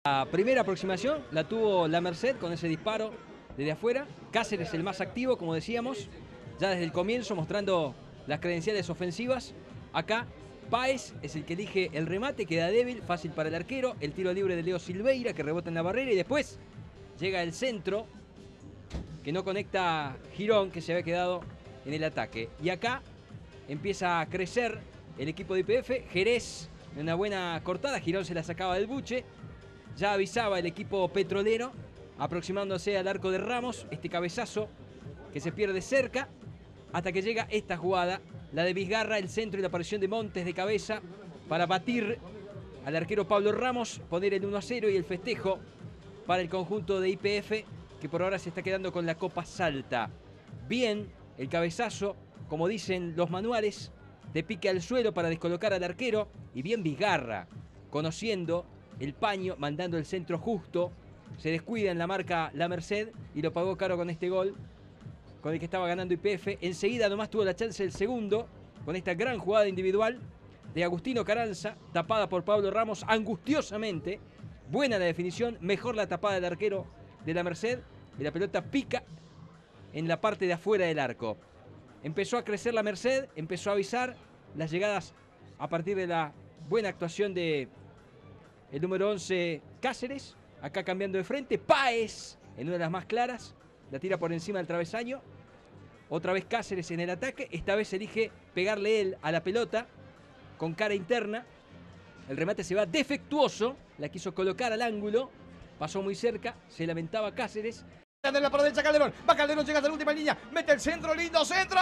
La primera aproximación la tuvo la Merced con ese disparo desde afuera. Cáceres el más activo, como decíamos, ya desde el comienzo mostrando las credenciales ofensivas. Acá Páez es el que elige el remate, queda débil, fácil para el arquero. El tiro libre de Leo Silveira que rebota en la barrera y después llega el centro que no conecta Girón, que se había quedado en el ataque. Y acá empieza a crecer el equipo de YPF. Jerez en una buena cortada, Girón se la sacaba del buche. Ya avisaba el equipo petrolero, aproximándose al arco de Ramos, este cabezazo que se pierde cerca, hasta que llega esta jugada, la de Vizgarra, el centro y la aparición de Montes de cabeza para batir al arquero Pablo Ramos, poner el 1-0 y el festejo para el conjunto de YPF, que por ahora se está quedando con la Copa Salta. Bien el cabezazo, como dicen los manuales, de pique al suelo para descolocar al arquero, y bien Vizgarra, conociendo el paño, mandando el centro justo, se descuida en la marca la Merced y lo pagó caro con este gol, con el que estaba ganando YPF. Enseguida nomás tuvo la chance el segundo, con esta gran jugada individual de Agustino Carranza, tapada por Pablo Ramos angustiosamente. Buena la definición, mejor la tapada del arquero de la Merced, y la pelota pica en la parte de afuera del arco. Empezó a crecer la Merced, empezó a avisar las llegadas a partir de la buena actuación de el número 11 Cáceres, acá cambiando de frente. Páez en una de las más claras, la tira por encima del travesaño. Otra vez Cáceres en el ataque, esta vez elige pegarle él a la pelota con cara interna. El remate se va defectuoso, la quiso colocar al ángulo, pasó muy cerca, se lamentaba Cáceres. De la por derecha Calderón, va Calderón, llega hasta la última línea, mete el centro, lindo centro,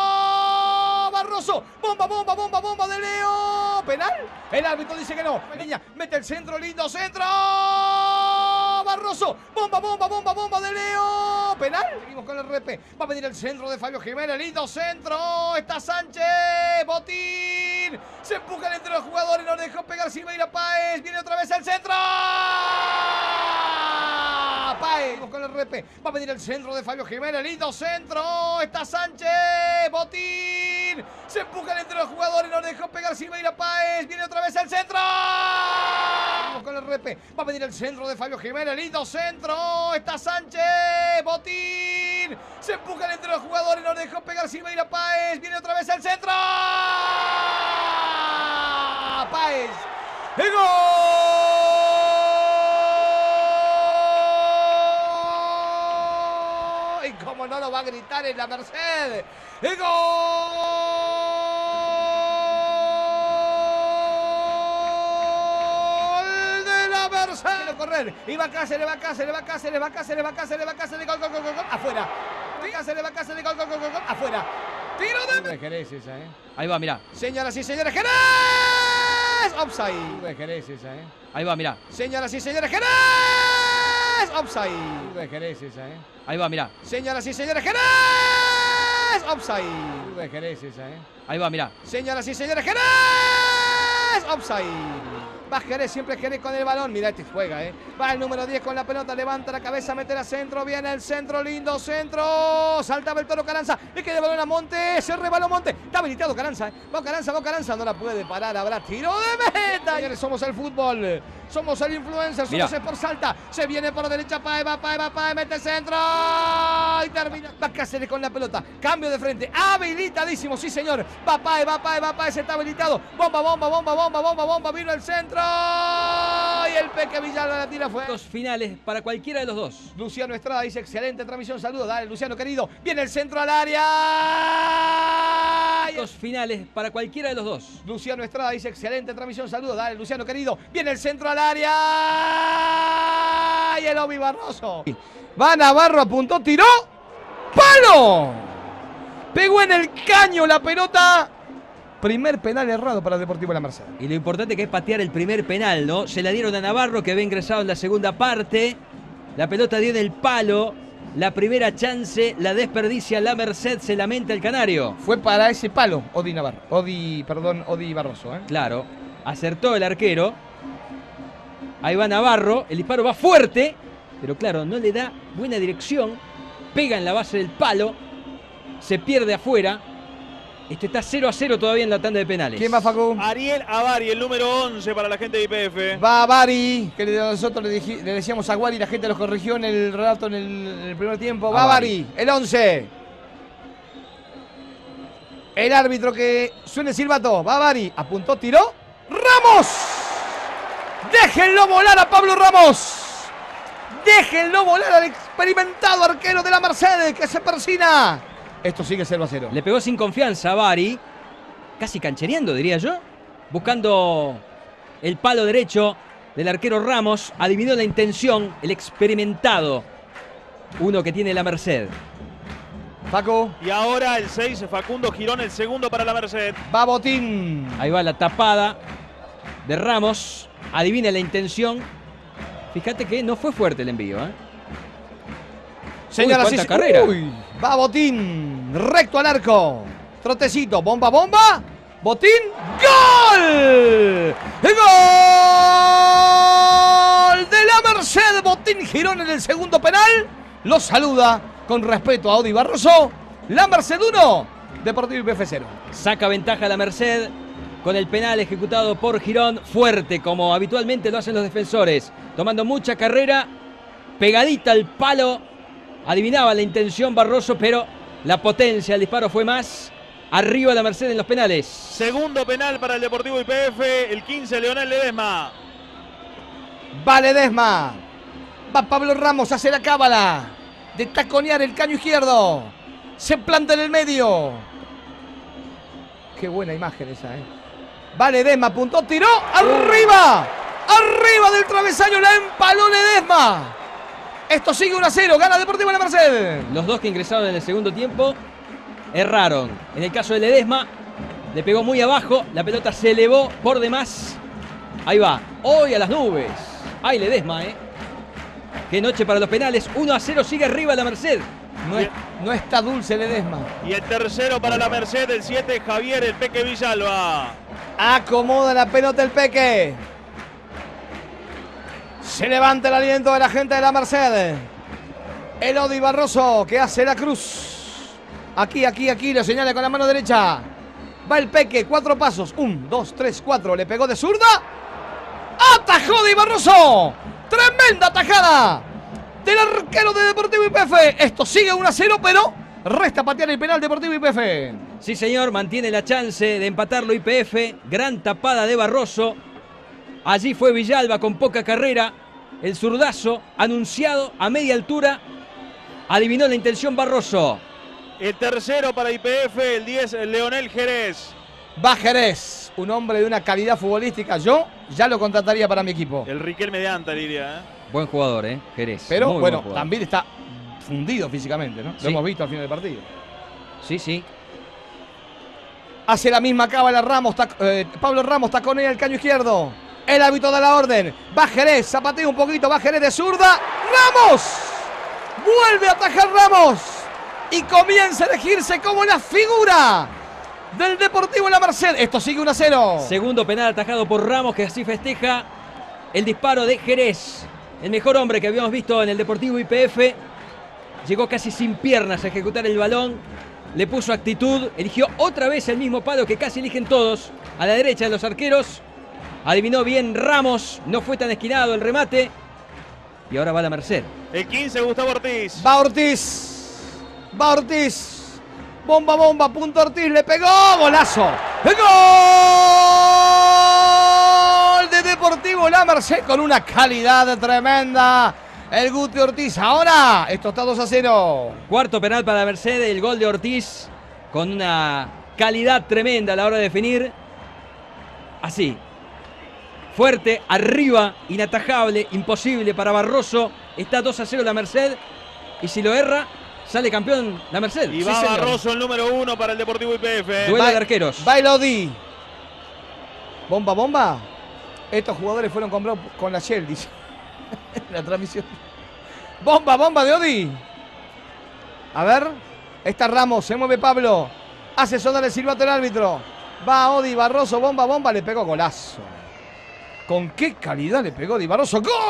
Barroso, bomba, bomba, bomba, bomba de Leo, penal, el árbitro dice que no, línea, mete el centro, lindo centro, Barroso, bomba, bomba, bomba, bomba de Leo, penal, seguimos con el repe, va a venir el centro de Fabio Jiménez, lindo centro, está Sánchez, Botín, se empujan entre los jugadores, nos dejó pegar Silveira Páez, viene otra vez el centro. Páez, con el repe, va a venir el centro de Fabio Jiménez, lindo centro, está Sánchez, Botín, se empujan entre los jugadores, nos dejó pegar Silveira Páez, viene otra vez el centro, con el repe, va a venir el centro de Fabio Jiménez, lindo centro, está Sánchez, Botín, se empujan entre los jugadores, nos dejó pegar Silveira Páez, viene otra vez el centro, Páez, ¡el gol! Como no lo va a gritar en la Merced. ¡El gol de la Merced! Quiero correr. Y va Cáceres, va Cáceres, va Cáceres, va Cáceres, va Cáceres, va Cáceres, gol, gol, gol, gol, afuera. Va Cáceres, va Cáceres, gol, gol, gol, gol, afuera. Tiro de Jerez esa, Ahí va, mirá. Señoras y señores, Jerez. Offside. Jerez esa, Ahí va, mirá. Señoras y señores, Jerez. Offside. Jerez esa, Ahí va, mirá. Señoras y señores, Jerez. Offside. Jerez esa, Ahí va, mirá. Señoras y señores, Jerez. Offside. Va Jerez, siempre Jerez con el balón. Mirá, este juega, Va el número 10 con la pelota, levanta la cabeza, mete a centro, viene el centro, lindo centro. Saltaba el Toro Carranza, le queda el balón a Montes, se rebaló Montes. Está habilitado Carranza, Va Carranza, no la puede parar, habrá tiro de meta. Señores, somos el fútbol, somos el influencer, somos el por Salta. Se viene por derecha, Páez, mete el centro y termina. Va Cáceres con la pelota, cambio de frente, habilitadísimo, sí señor. Va Páez, está habilitado. Bomba, bomba, bomba, bomba, bomba, bomba, vino el centro. Y el Peque Villalba la tira fuera. Finales para cualquiera de los dos. Luciano Estrada dice, excelente transmisión, saludos. Dale, Luciano querido. Viene el centro al área. Finales para cualquiera de los dos. Luciano Estrada dice, excelente transmisión, saludos. Dale, Luciano querido. Viene el centro al área. Y el Obi Barroso. Va Navarro, apuntó, tiró. ¡Palo! Pegó en el caño la pelota. Primer penal errado para el Deportivo La Merced. Y lo importante que es patear el primer penal, ¿no? Se la dieron a Navarro, que había ingresado en la segunda parte. La pelota dio en el palo. La primera chance la desperdicia la Merced, se lamenta el canario. Fue para ese palo, Odi Barroso, Claro, acertó el arquero. Ahí va Navarro, el disparo va fuerte, pero claro, no le da buena dirección. Pega en la base del palo, se pierde afuera. Esto está 0-0 todavía en la tanda de penales. ¿Quién va, Facu? Ariel Avari, el número 11 para la gente de IPF. Va Bari, que nosotros le decíamos a Guari, la gente lo corrigió en el relato en el primer tiempo. Va Bari, el 11. El árbitro que suena el silbato. Va Bari, apuntó, tiró. ¡Ramos! Déjenlo volar a Pablo Ramos. Déjenlo volar al experimentado arquero de la Mercedes que se persina. Esto sigue 0-0. Le pegó sin confianza a Bari, casi canchereando, diría yo, buscando el palo derecho del arquero Ramos. Adivinó la intención, el experimentado, uno que tiene la Merced. Paco. Y ahora el 6, Facundo Girón, el segundo para la Merced. Va Botín. Ahí va la tapada de Ramos. Adivina la intención. Fíjate que no fue fuerte el envío, ¿eh? Señora, cuánta carrera. Uy, va Botín, recto al arco. Trotecito, bomba, bomba. Botín, ¡gol! ¡El gol de la Merced! Botín Girón en el segundo penal. Lo saluda con respeto a Odi Barroso. La Merced 1, Deportivo IPF 0. Saca ventaja la Merced con el penal ejecutado por Girón. Fuerte, como habitualmente lo hacen los defensores. Tomando mucha carrera, pegadita al palo. Adivinaba la intención Barroso, pero la potencia del disparo fue más. Arriba la Merced en los penales. Segundo penal para el Deportivo IPF, el 15, Leonel Ledesma. Va Ledesma. Va Pablo Ramos, hace la cábala de taconear el caño izquierdo. Se planta en el medio. Qué buena imagen esa, ¿eh? Va Ledesma, apuntó, tiró. ¡Arriba! ¡Arriba del travesaño! La empaló Ledesma. Esto sigue 1-0, gana Deportivo La Merced. Los dos que ingresaron en el segundo tiempo erraron. En el caso de Ledesma, le pegó muy abajo, la pelota se elevó por demás. Ahí va, hoy a las nubes. Ay, Ledesma, ¿eh? Qué noche para los penales. 1-0, sigue arriba la Merced. No está dulce Ledesma. Y el tercero para la Merced, el 7, Javier El Peque Villalba. Acomoda la pelota el Peque. Se levanta el aliento de la gente de la Merced. El Odi Barroso que hace la cruz. Aquí, lo señala con la mano derecha. Va el Peque, 4 pasos. 1, 2, 3, 4. Le pegó de zurda. ¡Atajó Odi Barroso! ¡Tremenda atajada del arquero de Deportivo IPF! Esto sigue 1-0, pero resta patear el penal Deportivo IPF. Sí, señor, mantiene la chance de empatarlo IPF. Gran tapada de Barroso. Allí fue Villalba con poca carrera. El zurdazo anunciado a media altura. Adivinó la intención Barroso. El tercero para IPF, el 10, Leonel Jerez. Va Jerez, un hombre de una calidad futbolística. Yo ya lo contrataría para mi equipo. El Riquelme de Anta, diría. Buen jugador, Jerez. Pero Muy bueno, buen jugador. también está fundido físicamente, ¿no? Sí. Lo hemos visto al final del partido. Sí, sí. Hace la misma cábala Ramos, Pablo Ramos taconea el caño izquierdo. El árbitro da la orden. Va Jerez, zapatea un poquito, va Jerez de zurda. ¡Ramos! Vuelve a atajar Ramos. Y comienza a elegirse como la figura del Deportivo La Merced. Esto sigue 1-0. Segundo penal atajado por Ramos, que así festeja el disparo de Jerez. El mejor hombre que habíamos visto en el Deportivo IPF. Llegó casi sin piernas a ejecutar el balón. Le puso actitud. Eligió otra vez el mismo palo que casi eligen todos. A la derecha de los arqueros. Adivinó bien Ramos. No fue tan esquinado el remate. Y ahora va la Merced. El 15, Gustavo Ortiz. Va Ortiz. Va Ortiz. Bomba, bomba. Punto Ortiz. Le pegó. Golazo. ¡El gol de Deportivo La Merced con una calidad tremenda! El Guti Ortiz. Ahora, esto está 2-0. Cuarto penal para la Merced. El gol de Ortiz con una calidad tremenda a la hora de definir. Así. Fuerte, arriba, inatajable, imposible para Barroso. Está 2-0 la Merced. Y si lo erra, sale campeón la Merced. Y Sí, va señor. Barroso, el número 1 para el Deportivo IPF. Duelo de arqueros. Va Elodie. Bomba, bomba. Estos jugadores fueron comprados con la Shell, dice. La transmisión. Bomba, bomba de Odi. A ver. Está Ramos, se mueve Pablo. Hace sonar el silbato el árbitro. Va Odi, Barroso, bomba, bomba. Le pegó golazo. ¿Con qué calidad le pegó Di Barroso? ¡Gol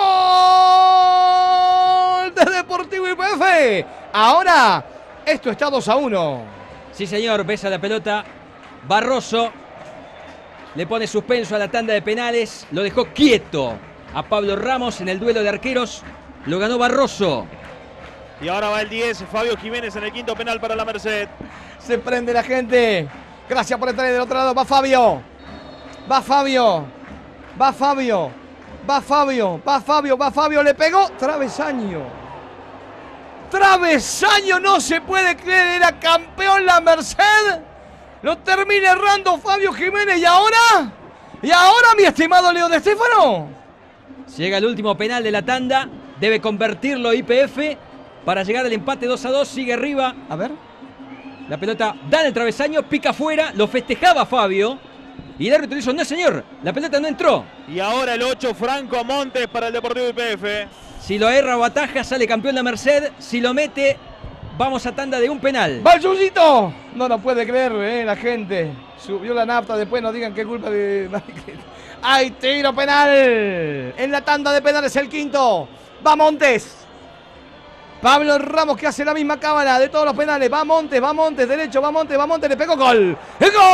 de Deportivo IPF! Ahora, esto está 2-1. Sí, señor, besa la pelota Barroso le pone suspenso a la tanda de penales. Lo dejó quieto a Pablo Ramos en el duelo de arqueros. Lo ganó Barroso. Y ahora va el 10, Fabio Jiménez en el quinto penal para la Merced. Se prende la gente. Gracias por estar del otro lado. Va Fabio. Va Fabio. Va Fabio. Va Fabio. Va Fabio. Va Fabio. Le pegó. Travesaño. Travesaño. No se puede creer. Era campeón la Merced. Lo termina errando Fabio Jiménez. ¿Y ahora? ¿Y ahora, mi estimado Leo de Stéfano? Llega el último penal de la tanda. Debe convertirlo YPF para llegar al empate 2-2. Sigue arriba. A ver. La pelota da en el travesaño, pica afuera, lo festejaba Fabio. Y el árbitro dijo, no señor, la pelota no entró. Y ahora el 8, Franco Montes para el Deportivo YPF. Si lo erra o ataja, sale campeón la Merced. Si lo mete, vamos a tanda de un penal. ¡Va el Yuyito! No lo puede creer, la gente. Subió la nafta, después no digan que es culpa de... ¡Hay tiro penal! En la tanda de penales el quinto. ¡Va Montes! Pablo Ramos que hace la misma cámara de todos los penales. Va Montes, derecho, va Montes, le pegó gol. ¡El gol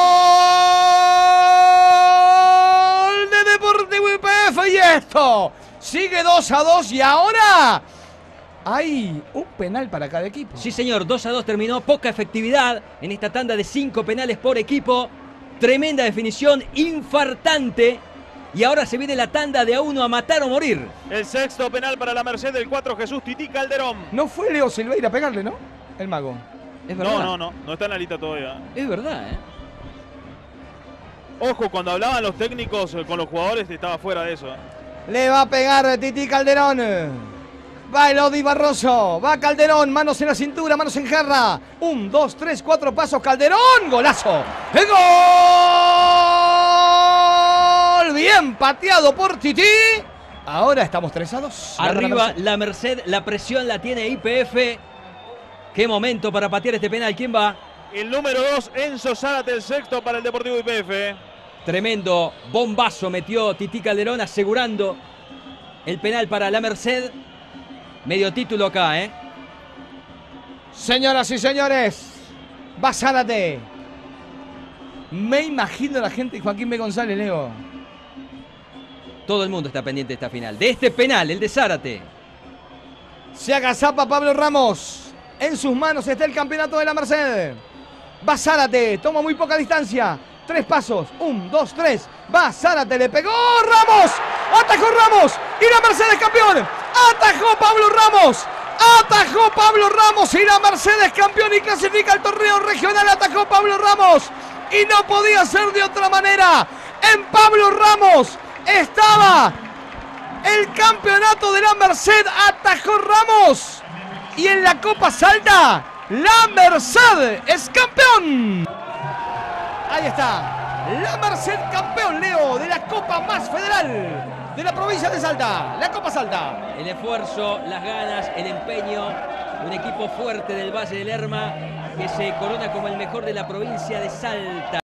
de Deportivo YPF! Y esto sigue 2-2 y ahora hay un penal para cada equipo. Sí señor, 2-2 terminó, poca efectividad en esta tanda de 5 penales por equipo. Tremenda definición, infartante. Y ahora se viene la tanda de a uno a matar o morir. El sexto penal para la Merced del 4, Jesús Tití Calderón. No fue Leo Silveira a pegarle, ¿no? El mago. Es verdad. No está en la lista todavía. Es verdad, Ojo, cuando hablaban los técnicos con los jugadores estaba fuera de eso. Le va a pegar Tití Calderón. Va Elodi Barroso. Va Calderón. Manos en la cintura, manos en jarra. 1, 2, 3, 4 pasos. Calderón. Golazo. ¡El gol! Bien pateado por Tití. Ahora estamos 3-2. Arriba la Merced, la presión la tiene YPF. Qué momento para patear este penal. ¿Quién va? El número 2, Enzo Zárate, el sexto para el Deportivo YPF. Tremendo bombazo metió Tití Calderón asegurando el penal para la Merced. Medio título acá, Señoras y señores, va Zárate. Me imagino la gente de Joaquín B. González, Leo. Todo el mundo está pendiente de esta final. De este penal, el de Zárate. Se agazapa Pablo Ramos. En sus manos está el campeonato de la Merced. Va Zárate, toma muy poca distancia. 3 pasos, 1, 2, 3. Va Zárate, le pegó Ramos. Atajó Ramos y la Merced es campeón. Atajó Pablo Ramos. Atajó Pablo Ramos y la Merced es campeón y clasifica al torneo regional. Atajó Pablo Ramos y no podía ser de otra manera. En Pablo Ramos estaba el campeonato de la Merced. Atajó Ramos y en la Copa Salta la Merced es campeón. Ahí está. La Merced campeón, Leo, de la Copa más federal de la provincia de Salta. La Copa Salta. El esfuerzo, las ganas, el empeño. Un equipo fuerte del Valle del Lerma que se corona como el mejor de la provincia de Salta.